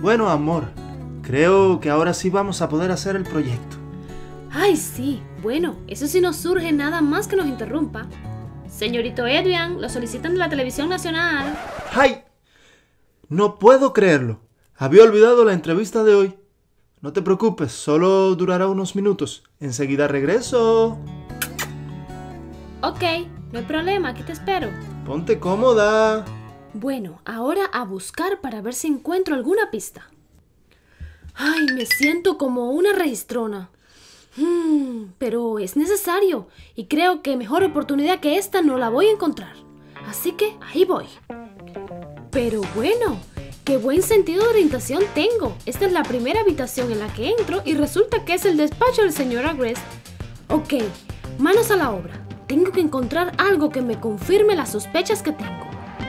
Bueno, amor, creo que ahora sí vamos a poder hacer el proyecto. Ay, sí. Bueno, eso sí no surge nada más que nos interrumpa. Señorito Adrian, lo solicitan de la televisión nacional. ¡Ay! No puedo creerlo. Había olvidado la entrevista de hoy. No te preocupes, solo durará unos minutos. Enseguida regreso. Ok, no hay problema, aquí te espero. Ponte cómoda. Bueno, ahora a buscar para ver si encuentro alguna pista. Ay, me siento como una registrona. Pero es necesario y creo que mejor oportunidad que esta no la voy a encontrar. Así que ahí voy. Pero bueno, qué buen sentido de orientación tengo. Esta es la primera habitación en la que entro y resulta que es el despacho del señor Agreste. Ok, manos a la obra. Tengo que encontrar algo que me confirme las sospechas que tengo.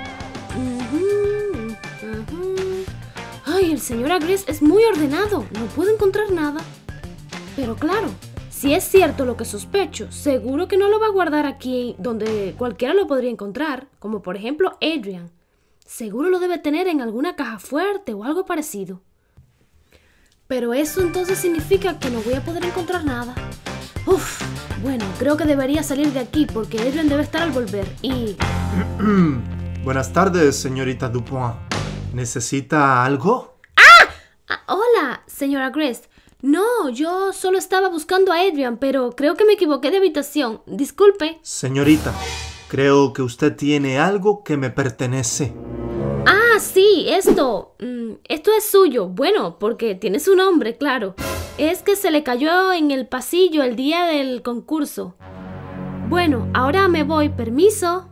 Ay, el señor Agreste es muy ordenado. No puedo encontrar nada. Pero claro, si es cierto lo que sospecho, seguro que no lo va a guardar aquí donde cualquiera lo podría encontrar, como por ejemplo Adrian. Seguro lo debe tener en alguna caja fuerte o algo parecido. Pero eso entonces significa que no voy a poder encontrar nada. Bueno, creo que debería salir de aquí porque Adrian debe estar al volver y... Buenas tardes, señorita Dupont. ¿Necesita algo? Hola, señora Agreste. No, yo solo estaba buscando a Adrian, pero creo que me equivoqué de habitación. Disculpe. Señorita, creo que usted tiene algo que me pertenece. Ah, sí, esto es suyo. Bueno, porque tiene su nombre, claro. Es que se le cayó en el pasillo el día del concurso. Bueno, ahora me voy. Permiso.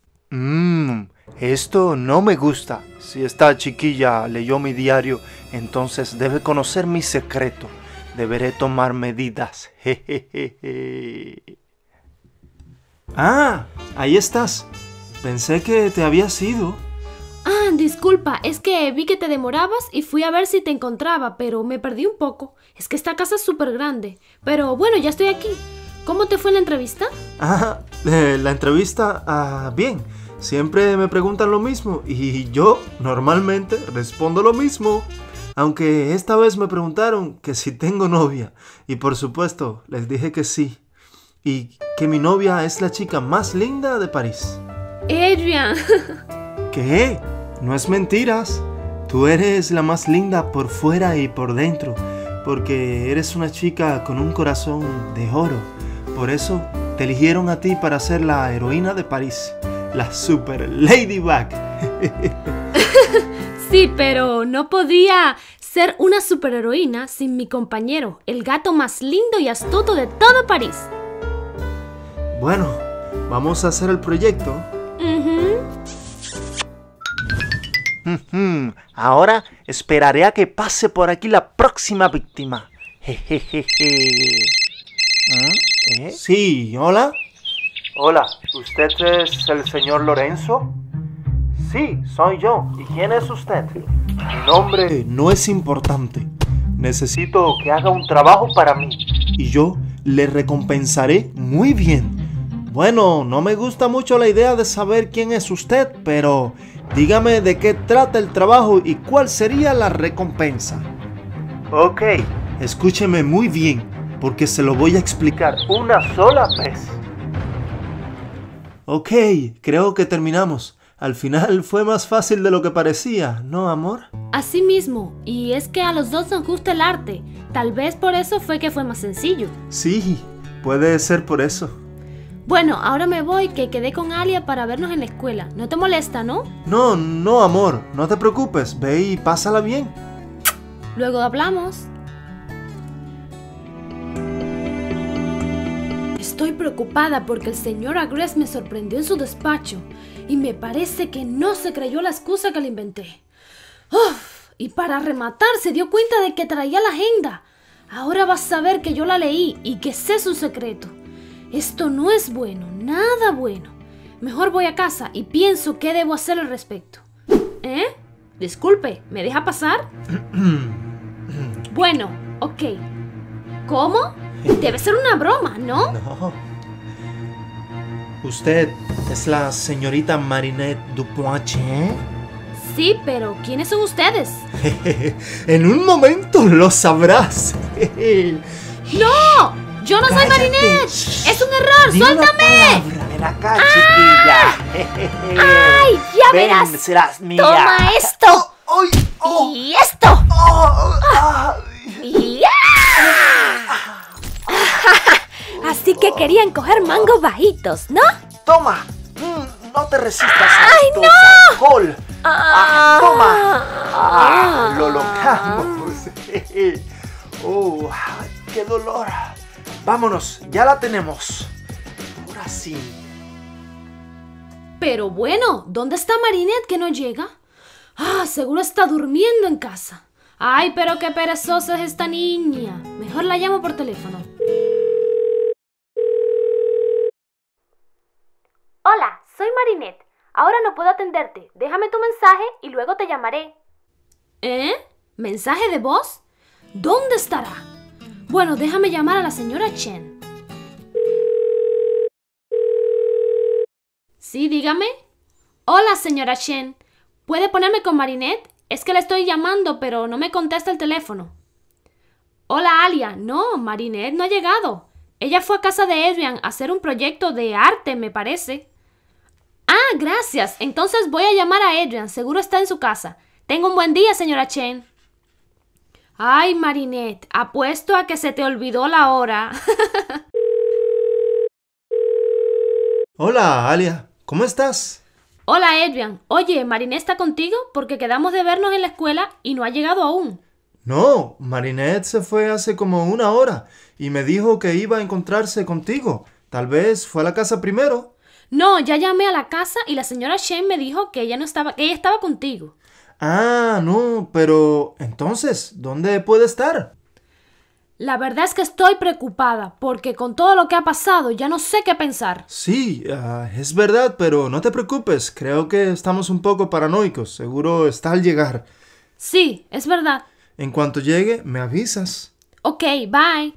Esto no me gusta. Si esta chiquilla leyó mi diario, entonces debe conocer mi secreto. Deberé tomar medidas. Ah, ahí estás. Pensé que te habías ido. Disculpa, es que vi que te demorabas y fui a ver si te encontraba, pero me perdí un poco. Es que esta casa es súper grande. Pero bueno, ya estoy aquí. ¿Cómo te fue la entrevista? La entrevista, bien. Siempre me preguntan lo mismo y yo normalmente respondo lo mismo. Aunque esta vez me preguntaron que si tengo novia y por supuesto les dije que sí. Y que mi novia es la chica más linda de París. Adrian. ¿Qué? No es mentiras. Tú eres la más linda por fuera y por dentro. Porque eres una chica con un corazón de oro. Por eso te eligieron a ti para ser la heroína de París. La super Ladybug. Sí, pero no podía ser una superheroína sin mi compañero, el gato más lindo y astuto de todo París. Bueno, vamos a hacer el proyecto. Ahora esperaré a que pase por aquí la próxima víctima. Sí, hola. Hola, ¿usted es el señor Lorenzo? Sí, soy yo. ¿Y quién es usted? Mi nombre... No es importante. Necesito que haga un trabajo para mí. Y yo le recompensaré muy bien. Bueno, no me gusta mucho la idea de saber quién es usted, pero dígame de qué trata el trabajo y cuál sería la recompensa. Ok. Escúcheme muy bien, porque se lo voy a explicar una sola vez. Ok, creo que terminamos. Al final fue más fácil de lo que parecía, ¿no, amor? Así mismo, y es que a los dos nos gusta el arte. Tal vez por eso fue que fue más sencillo. Sí, puede ser por eso. Bueno, ahora me voy, que quedé con Alia para vernos en la escuela. ¿No te molesta, no? No, amor, no te preocupes. Ve y pásala bien. Luego hablamos. Estoy preocupada porque el señor Agreste me sorprendió en su despacho y me parece que no se creyó la excusa que le inventé. Y para rematar se dio cuenta de que traía la agenda. Ahora vas a saber que yo la leí y que sé su secreto. Esto no es bueno, nada bueno. Mejor voy a casa y pienso qué debo hacer al respecto. Disculpe, ¿me deja pasar? Bueno, ok. ¿Cómo? Debe ser una broma, ¿no? No. ¿Usted es la señorita Marinette Dupont? Sí, pero ¿quiénes son ustedes? En un momento lo sabrás. ¡No! ¡Yo no soy Marinette! ¡Es un error! Di una ¡Suéltame! palabra, ven acá, chiquilla. ¡Ay! ¡Ya Ven, verás! serás mía. ¡Toma esto! ¡Ay! ¡Oh! ¡Y esto! ¡Oh! ¡Ay! ¡Y ¡ya! Así que querían coger mangos bajitos, ¿no? ¡Toma! No te resistas a ¡Ay, esto, no! alcohol. ¡Toma! ¡Lo logramos! ¡Oh! ¡Qué dolor! Vámonos, ya la tenemos. Ahora sí. Pero bueno, ¿dónde está Marinette que no llega? Seguro está durmiendo en casa. Ay, pero qué perezosa es esta niña. Mejor la llamo por teléfono. Hola, soy Marinette. Ahora no puedo atenderte. Déjame tu mensaje y luego te llamaré. ¿Eh? ¿Mensaje de voz? ¿Dónde estará? Bueno, déjame llamar a la señora Chen. Sí, dígame. Hola, señora Chen. ¿Puede ponerme con Marinette? Es que la estoy llamando, pero no me contesta el teléfono. Hola, Alia. No, Marinette no ha llegado. Ella fue a casa de Adrian a hacer un proyecto de arte, me parece. Gracias. Entonces voy a llamar a Adrian. Seguro está en su casa. Tenga un buen día, señora Chen. Ay, Marinette, apuesto a que se te olvidó la hora. Hola, Alia. ¿Cómo estás? Hola, Adrian. Oye, ¿Marinette está contigo? Porque quedamos de vernos en la escuela y no ha llegado aún. No, Marinette se fue hace como 1 hora y me dijo que iba a encontrarse contigo. Tal vez fue a la casa primero. No, ya llamé a la casa y la señora Chen me dijo que ella estaba contigo. No, pero entonces, ¿dónde puede estar? La verdad es que estoy preocupada porque con todo lo que ha pasado ya no sé qué pensar. Sí, es verdad, pero no te preocupes. Creo que estamos un poco paranoicos. Seguro está al llegar. Sí, es verdad. En cuanto llegue, me avisas. Ok, bye.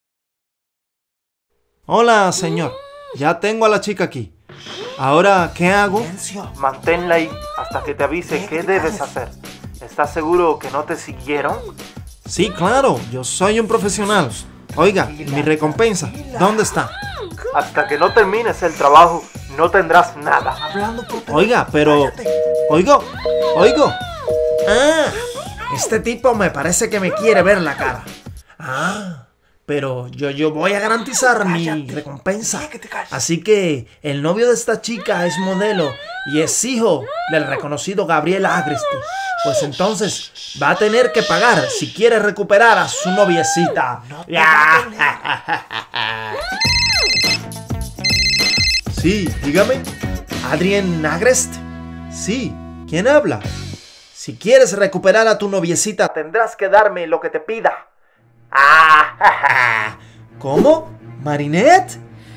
Hola, señor. Ya tengo a la chica aquí. Ahora, ¿qué hago? Silencio. Manténla ahí hasta que te avise qué debes hacer. ¿Estás seguro que no te siguieron? Sí, claro. Yo soy un profesional. Oiga, mi recompensa, ¿dónde está? Hasta que no termines el trabajo, no tendrás nada. Hablando por teléfono. Oiga, pero... Oigo. Este tipo me parece que me quiere ver la cara. Pero yo voy a garantizar mi recompensa. Así que el novio de esta chica es modelo y es hijo del reconocido Gabriel Agresti. Pues entonces va a tener que pagar si quiere recuperar a su noviecita. Sí, dígame. ¿Adrien Agrest? Sí, ¿quién habla? Si quieres recuperar a tu noviecita, tendrás que darme lo que te pida. ¿Cómo? ¿Marinette?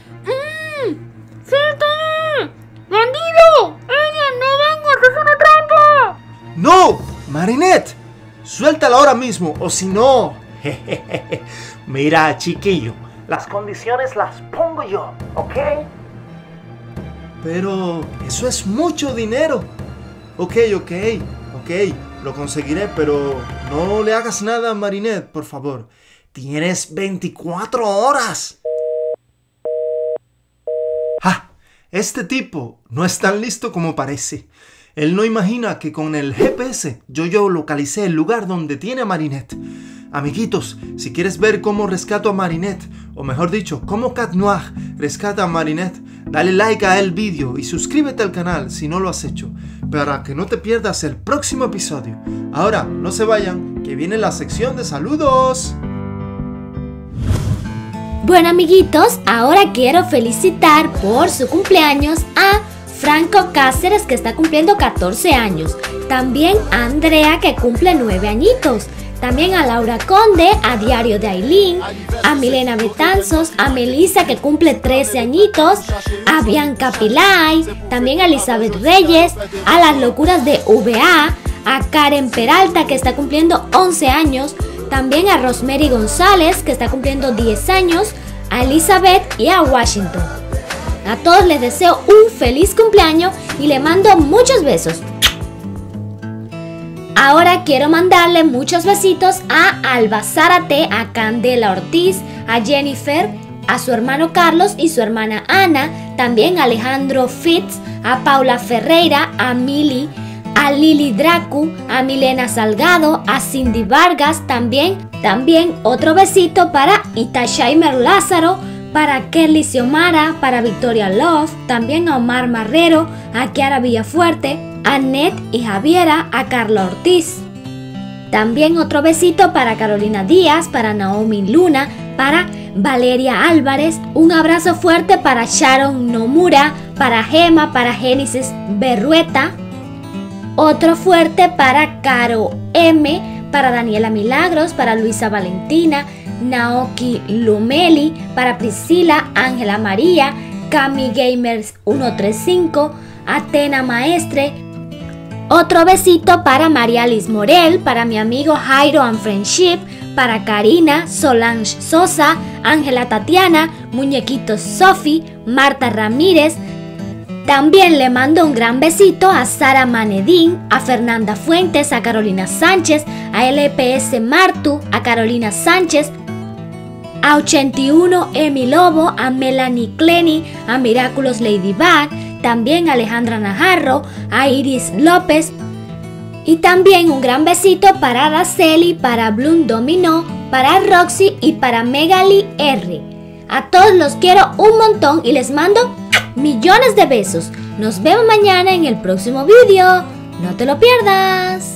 ¡Suéltame! ¡Bandido! ¡Ella no vengas! ¡Es una trampa! ¡No! ¡Marinette! Suéltala ahora mismo, o si no... Mira, chiquillo, las condiciones las pongo yo, ¿ok? Pero eso es mucho dinero. Ok, lo conseguiré, pero no le hagas nada a Marinette, por favor. Tienes 24 horas. Este tipo no es tan listo como parece. Él no imagina que con el GPS yo localicé el lugar donde tiene a Marinette. Amiguitos, si quieres ver cómo rescato a Marinette, o mejor dicho, cómo Cat Noir rescata a Marinette, dale like a el vídeo y suscríbete al canal si no lo has hecho, para que no te pierdas el próximo episodio. Ahora, no se vayan, que viene la sección de saludos. Bueno, amiguitos, ahora quiero felicitar por su cumpleaños a Franco Cáceres, que está cumpliendo 14 años. También a Andrea, que cumple 9 añitos. También a Laura Conde, a Diario de Aileen, a Milena Betanzos, a Melissa, que cumple 13 añitos, a Bianca Pilay, también a Elizabeth Reyes, a Las Locuras de VA, a Karen Peralta, que está cumpliendo 11 años, también a Rosemary González, que está cumpliendo 10 años, a Elizabeth y a Washington. A todos les deseo un feliz cumpleaños y les mando muchos besos. Ahora quiero mandarle muchos besitos a Alba Zárate, a Candela Ortiz, a Jennifer, a su hermano Carlos y su hermana Ana, también a Alejandro Fitz, a Paula Ferreira, a Mili, a Lili Dracu, a Milena Salgado, a Cindy Vargas, también otro besito para Itashaimer Lázaro, para Kelly Xiomara, para Victoria Love, también a Omar Marrero, a Kiara Villafuerte, a Ned y Javiera, a Carla Ortiz. También otro besito para Carolina Díaz, para Naomi Luna, para Valeria Álvarez. Un abrazo fuerte para Sharon Nomura, para Gema, para Génesis Berrueta. Otro fuerte para Caro M, para Daniela Milagros, para Luisa Valentina, Naoki Lumeli, para Priscila, Ángela María, Cami Gamers 135, Atena Maestre. Otro besito para María Liz Morel, para mi amigo Jairo and Friendship, para Karina, Solange Sosa, Ángela Tatiana, Muñequitos Sophie, Marta Ramírez. También le mando un gran besito a Sara Manedín, a Fernanda Fuentes, a Carolina Sánchez, a LPS Martu, a Carolina Sánchez, a 81 Emi Lobo, a Melanie Clenny, a Miraculous Ladybug, también a Alejandra Najarro, a Iris López. Y también un gran besito para Araceli, para Bloom Dominó, para Roxy y para Megali R. A todos los quiero un montón y les mando millones de besos. Nos vemos mañana en el próximo vídeo. No te lo pierdas.